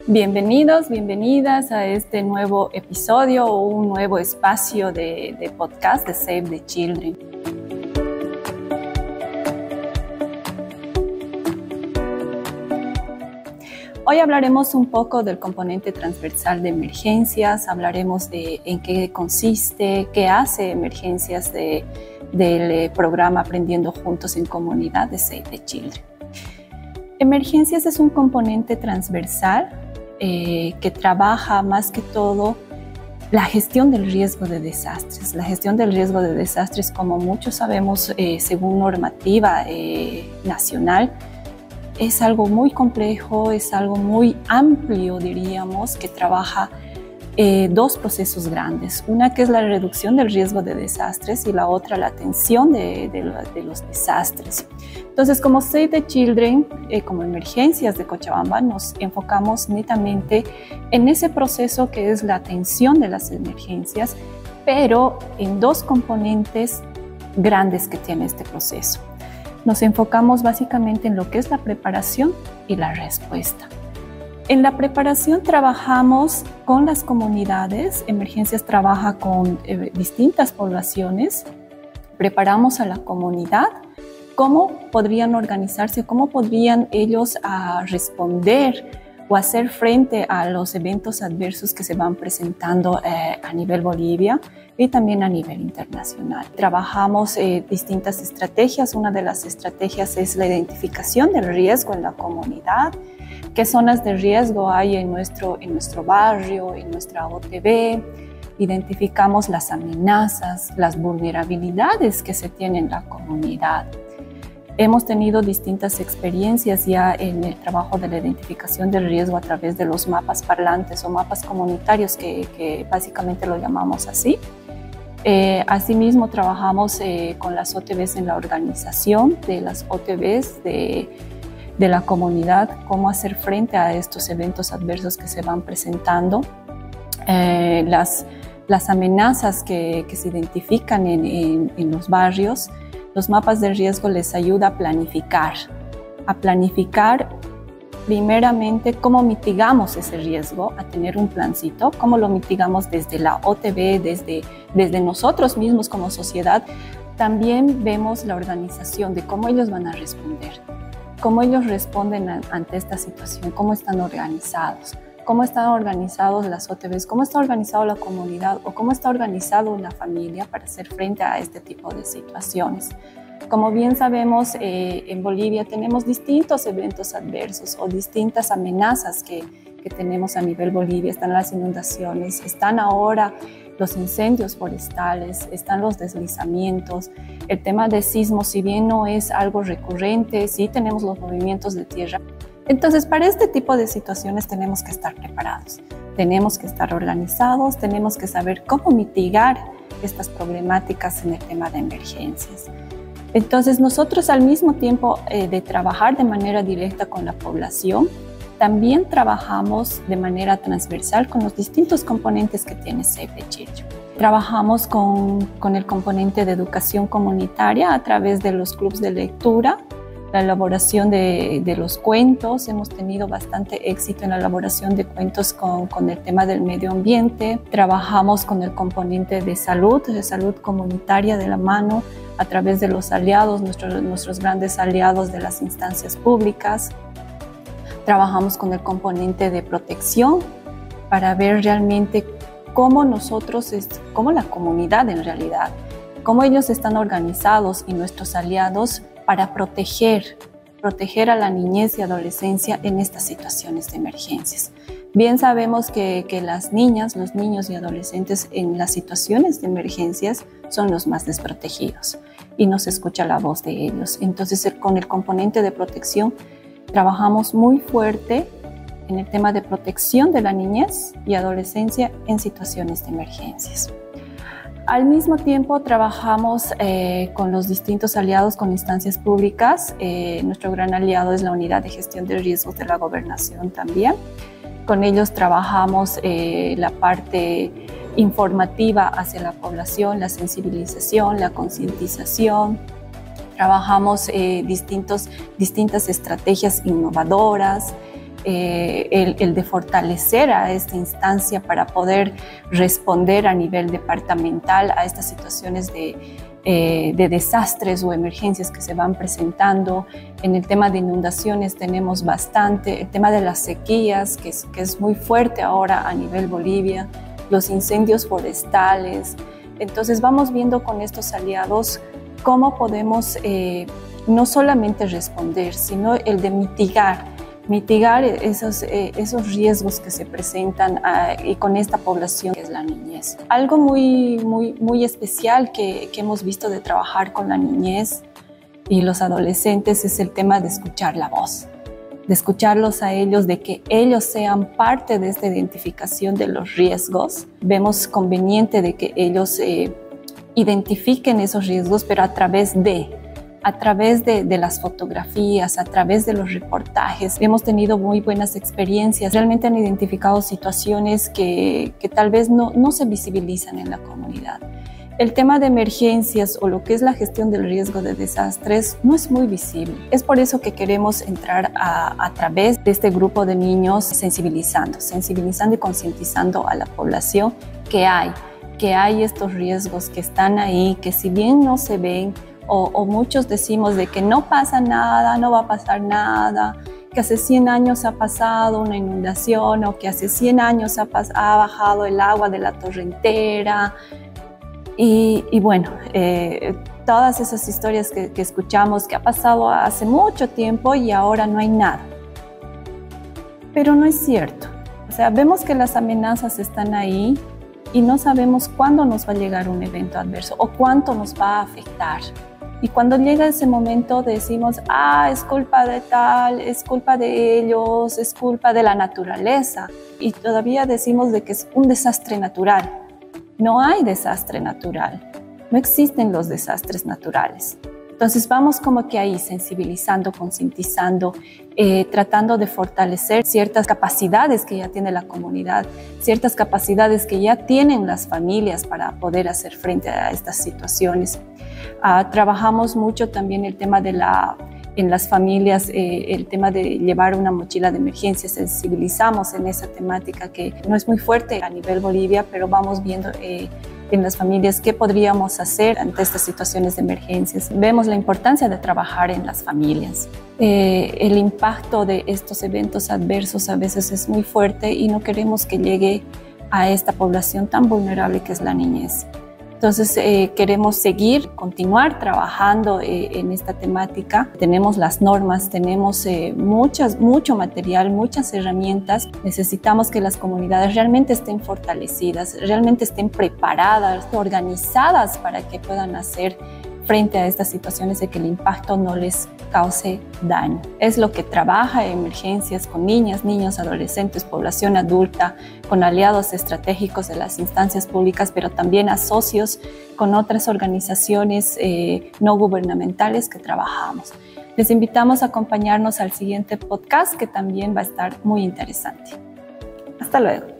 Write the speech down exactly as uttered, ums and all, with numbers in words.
Bienvenidos, bienvenidas a este nuevo episodio o un nuevo espacio de, de podcast de Save the Children. Hoy hablaremos un poco del componente transversal de emergencias, hablaremos de en qué consiste, qué hace emergencias de, del programa Aprendiendo Juntos en Comunidad de Save the Children. Emergencias es un componente transversal eh, que trabaja más que todo la gestión del riesgo de desastres. La gestión del riesgo de desastres, como muchos sabemos, eh, según normativa eh, nacional, es algo muy complejo, es algo muy amplio, diríamos, que trabaja eh, dos procesos grandes. Una que es la reducción del riesgo de desastres y la otra la atención de, de, de los desastres. Entonces, como Save the Children, eh, como Emergencias de Cochabamba, nos enfocamos netamente en ese proceso que es la atención de las emergencias, pero en dos componentes grandes que tiene este proceso. Nos enfocamos básicamente en lo que es la preparación y la respuesta. En la preparación trabajamos con las comunidades. Emergencias trabaja con eh, distintas poblaciones. Preparamos a la comunidad cómo podrían organizarse, cómo podrían ellos uh, responder o hacer frente a los eventos adversos que se van presentando eh, a nivel Bolivia y también a nivel internacional. Trabajamos eh, distintas estrategias. Una de las estrategias es la identificación del riesgo en la comunidad. ¿Qué zonas de riesgo hay en nuestro, en nuestro barrio, en nuestra O T B? Identificamos las amenazas, las vulnerabilidades que se tienen en la comunidad. Hemos tenido distintas experiencias ya en el trabajo de la identificación del riesgo a través de los mapas parlantes o mapas comunitarios, que, que básicamente lo llamamos así. Eh, asimismo, trabajamos eh, con las O T Bs en la organización de las O T Bs de, de la comunidad, cómo hacer frente a estos eventos adversos que se van presentando, eh, las, las amenazas que, que se identifican en, en, en los barrios. Los mapas de riesgo les ayuda a planificar, a planificar primeramente cómo mitigamos ese riesgo, a tener un plancito, cómo lo mitigamos desde la O T B, desde, desde nosotros mismos como sociedad. También vemos la organización de cómo ellos van a responder, cómo ellos responden a, ante esta situación, cómo están organizados, cómo están organizados las O T Bs, cómo está organizada la comunidad o cómo está organizado una familia para hacer frente a este tipo de situaciones. Como bien sabemos, eh, en Bolivia tenemos distintos eventos adversos o distintas amenazas que, que tenemos a nivel Bolivia. Están las inundaciones, están ahora los incendios forestales, están los deslizamientos. El tema de sismos, si bien no es algo recurrente, sí tenemos los movimientos de tierra. Entonces, para este tipo de situaciones tenemos que estar preparados, tenemos que estar organizados, tenemos que saber cómo mitigar estas problemáticas en el tema de emergencias. Entonces, nosotros al mismo tiempo eh, de trabajar de manera directa con la población, también trabajamos de manera transversal con los distintos componentes que tiene Save the Children. Trabajamos con, con el componente de educación comunitaria a través de los clubes de lectura, la elaboración de, de los cuentos. Hemos tenido bastante éxito en la elaboración de cuentos con, con el tema del medio ambiente. Trabajamos con el componente de salud, de salud comunitaria de la mano, a través de los aliados, nuestros, nuestros grandes aliados de las instancias públicas. Trabajamos con el componente de protección para ver realmente cómo nosotros, cómo la comunidad en realidad, cómo ellos están organizados y nuestros aliados para proteger, proteger a la niñez y adolescencia en estas situaciones de emergencias. Bien sabemos que, que las niñas, los niños y adolescentes en las situaciones de emergencias son los más desprotegidos y no se escucha la voz de ellos. Entonces, con el componente de protección trabajamos muy fuerte en el tema de protección de la niñez y adolescencia en situaciones de emergencias. Al mismo tiempo trabajamos eh, con los distintos aliados, con instancias públicas. Eh, nuestro gran aliado es la Unidad de Gestión de Riesgos de la Gobernación también. Con ellos trabajamos eh, la parte informativa hacia la población, la sensibilización, la concientización. Trabajamos eh, distintos, distintas estrategias innovadoras. eh, el, el de fortalecer a esta instancia para poder responder a nivel departamental a estas situaciones de, eh, de desastres o emergencias que se van presentando. En el tema de inundaciones tenemos bastante, el tema de las sequías, que es, que es muy fuerte ahora a nivel Bolivia, los incendios forestales. Entonces vamos viendo con estos aliados cómo podemos eh, no solamente responder, sino el de mitigar, mitigar esos, eh, esos riesgos que se presentan uh, y con esta población que es la niñez. Algo muy, muy, muy especial que, que hemos visto de trabajar con la niñez y los adolescentes es el tema de escuchar la voz, de escucharlos a ellos, de que ellos sean parte de esta identificación de los riesgos. Vemos conveniente de que ellos eh, identifiquen esos riesgos, pero a través de, a través de, de las fotografías, a través de los reportajes. Hemos tenido muy buenas experiencias. Realmente han identificado situaciones que, que tal vez no, no se visibilizan en la comunidad. El tema de emergencias o lo que es la gestión del riesgo de desastres no es muy visible. Es por eso que queremos entrar a, a través de este grupo de niños sensibilizando, sensibilizando y concientizando a la población que hay, que hay estos riesgos que están ahí, que si bien no se ven o, o muchos decimos de que no pasa nada, no va a pasar nada, que hace cien años ha pasado una inundación o que hace cien años ha, ha bajado el agua de la torrentera. Y, y bueno, eh, todas esas historias que, que escuchamos que ha pasado hace mucho tiempo y ahora no hay nada. Pero no es cierto. O sea, vemos que las amenazas están ahí y no sabemos cuándo nos va a llegar un evento adverso o cuánto nos va a afectar. Y cuando llega ese momento decimos, ah, es culpa de tal, es culpa de ellos, es culpa de la naturaleza. Y todavía decimos de que es un desastre natural. No hay desastre natural, no existen los desastres naturales. Entonces vamos como que ahí sensibilizando, concientizando, eh, tratando de fortalecer ciertas capacidades que ya tiene la comunidad, ciertas capacidades que ya tienen las familias para poder hacer frente a estas situaciones. Uh, trabajamos mucho también el tema de la... en las familias, eh, el tema de llevar una mochila de emergencia, sensibilizamos en esa temática que no es muy fuerte a nivel Bolivia, pero vamos viendo eh, en las familias qué podríamos hacer ante estas situaciones de emergencias. Vemos la importancia de trabajar en las familias. Eh, el impacto de estos eventos adversos a veces es muy fuerte y no queremos que llegue a esta población tan vulnerable que es la niñez. Entonces eh, queremos seguir, continuar trabajando eh, en esta temática. Tenemos las normas, tenemos eh, muchas, mucho material, muchas herramientas. Necesitamos que las comunidades realmente estén fortalecidas, realmente estén preparadas, organizadas para que puedan hacer frente a estas situaciones de que el impacto no les cause daño. Es lo que trabaja en emergencias con niñas, niños, adolescentes, población adulta, con aliados estratégicos de las instancias públicas, pero también a socios con otras organizaciones eh, no gubernamentales que trabajamos. Les invitamos a acompañarnos al siguiente podcast que también va a estar muy interesante. Hasta luego.